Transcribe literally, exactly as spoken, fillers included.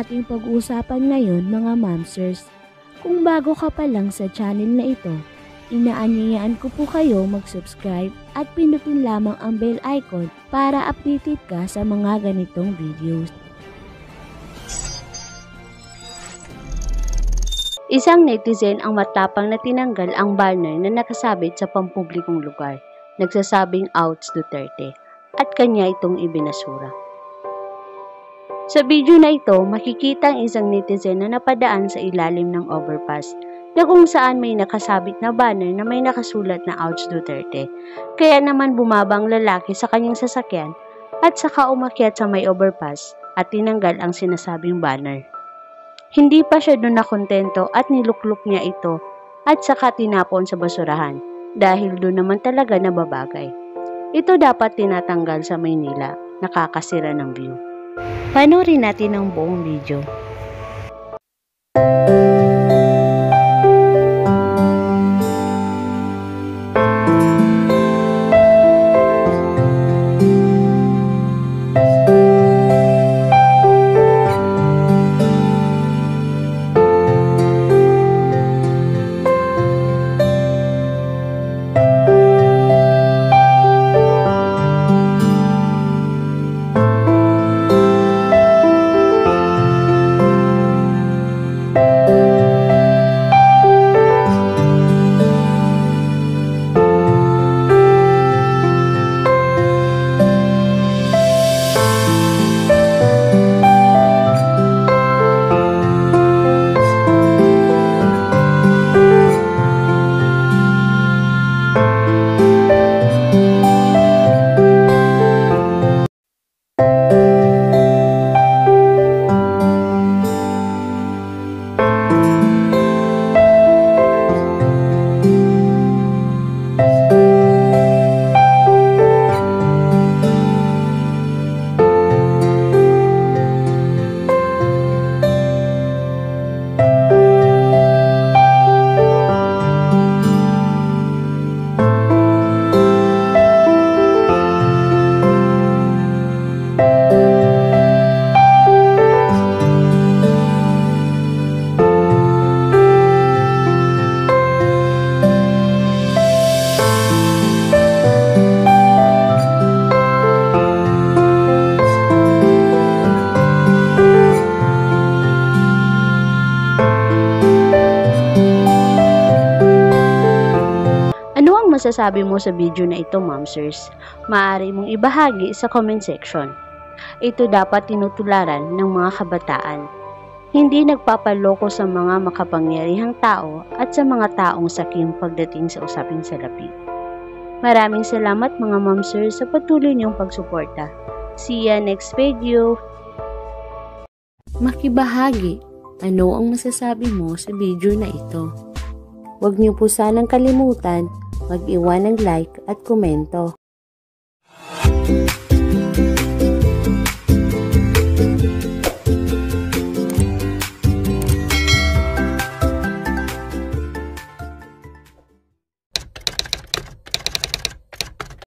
ating pag-uusapan ngayon mga mamsers. Kung bago ka pa lang sa channel na ito, inaanyayaan ko po kayo mag-subscribe at pinutin lamang ang bell icon para updated ka sa mga ganitong videos. Isang netizen ang matapang na tinanggal ang banner na nakasabit sa pampublikong lugar, nagsasabing Outsduterte, at kanya itong ibinasura. Sa video na ito, makikita ang isang netizen na napadaan sa ilalim ng overpass na kung saan may nakasabit na banner na may nakasulat na Outsduterte. Kaya naman bumaba ang lalaki sa kanyang sasakyan at saka umakyat sa may overpass at tinanggal ang sinasabing banner. Hindi pa siya doon nakontento at nilukluk niya ito at saka tinapon sa basurahan dahil doon naman talaga nababagay. Ito dapat tinatanggal sa Maynila, nakakasira ng view. Panoorin natin ang buong video. Masasabi mo sa video na ito, mamsers? Maaari mong ibahagi sa comment section. Ito dapat tinutularan ng mga kabataan. Hindi nagpapaloko sa mga makapangyarihang tao at sa mga taong sakim pagdating sa usaping salapi. Maraming salamat mga mamsers sa patuloy niyong pagsuporta. See ya next video! Makibahagi, ano ang masasabi mo sa video na ito? Huwag niyo po sanang kalimutan mag-iwan ng like at komento.